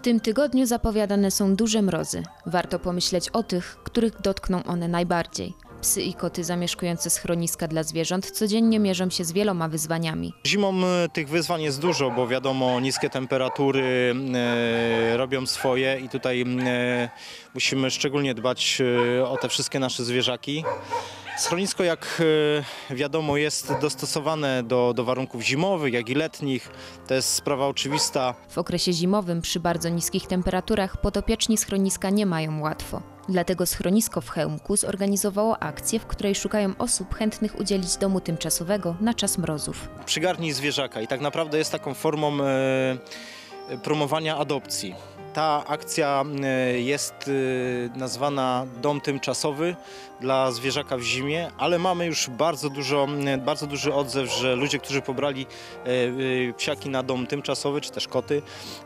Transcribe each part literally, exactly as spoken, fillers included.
tym tygodniu zapowiadane są duże mrozy. Warto pomyśleć o tych, których dotkną one najbardziej. Psy i koty zamieszkujące schroniska dla zwierząt codziennie mierzą się z wieloma wyzwaniami. Zimą tych wyzwań jest dużo, bo wiadomo, niskie temperatury e, robią swoje i tutaj e, musimy szczególnie dbać e, o te wszystkie nasze zwierzaki. Schronisko, jak e, wiadomo, jest dostosowane do, do warunków zimowych, jak i letnich. To jest sprawa oczywista. W okresie zimowym przy bardzo niskich temperaturach podopieczni schroniska nie mają łatwo. Dlatego schronisko w Chełmku zorganizowało akcję, w której szukają osób chętnych udzielić domu tymczasowego na czas mrozów. Przygarnij zwierzaka i tak naprawdę jest taką formą e, promowania adopcji. Ta akcja jest nazwana Dom Tymczasowy dla zwierzaka w zimie, ale mamy już bardzo, dużo, bardzo duży odzew, że ludzie, którzy pobrali psiaki na dom tymczasowy, czy też koty,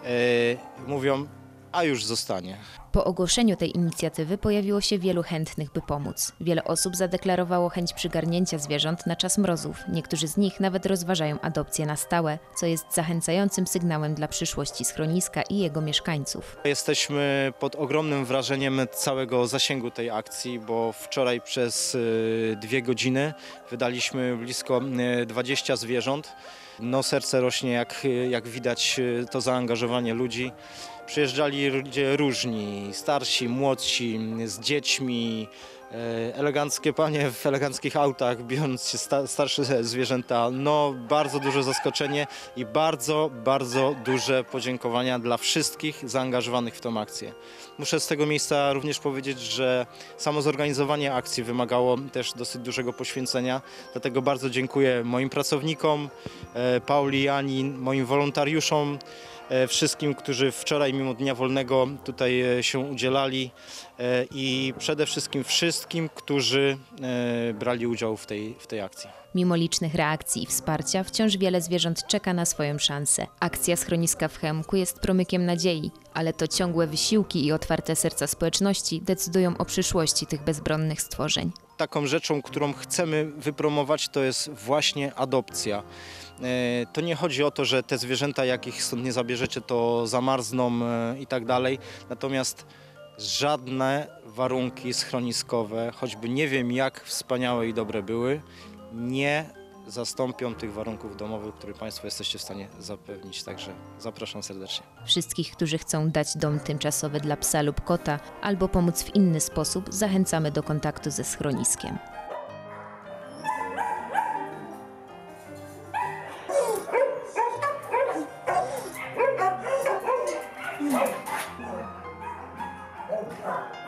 mówią, a już zostanie. Po ogłoszeniu tej inicjatywy pojawiło się wielu chętnych, by pomóc. Wiele osób zadeklarowało chęć przygarnięcia zwierząt na czas mrozów. Niektórzy z nich nawet rozważają adopcję na stałe, co jest zachęcającym sygnałem dla przyszłości schroniska i jego mieszkańców. Jesteśmy pod ogromnym wrażeniem całego zasięgu tej akcji, bo wczoraj przez dwie godziny wydaliśmy blisko dwadzieścia zwierząt. No, serce rośnie, jak, jak widać to zaangażowanie ludzi. Przyjeżdżali ludzie różni, starsi, młodsi, z dziećmi, eleganckie panie w eleganckich autach, biorąc się sta, starsze zwierzęta. No, bardzo duże zaskoczenie i bardzo, bardzo duże podziękowania dla wszystkich zaangażowanych w tę akcję. Muszę z tego miejsca również powiedzieć, że samo zorganizowanie akcji wymagało też dosyć dużego poświęcenia, dlatego bardzo dziękuję moim pracownikom, Pauli, Ani, moim wolontariuszom, wszystkim, którzy wczoraj mimo Dnia Wolnego tutaj się udzielali i przede wszystkim wszystkim, którzy brali udział w tej, w tej akcji. Mimo licznych reakcji i wsparcia, wciąż wiele zwierząt czeka na swoją szansę. Akcja schroniska w Chełmku jest promykiem nadziei, ale to ciągłe wysiłki i otwarte serca społeczności decydują o przyszłości tych bezbronnych stworzeń. Taką rzeczą, którą chcemy wypromować, to jest właśnie adopcja. To nie chodzi o to, że te zwierzęta, jak ich stąd nie zabierzecie, to zamarzną i tak dalej. Natomiast żadne warunki schroniskowe, choćby nie wiem jak wspaniałe i dobre były, nie zastąpią tych warunków domowych, które Państwo jesteście w stanie zapewnić. Także zapraszam serdecznie. Wszystkich, którzy chcą dać dom tymczasowy dla psa lub kota albo pomóc w inny sposób, zachęcamy do kontaktu ze schroniskiem. Oh,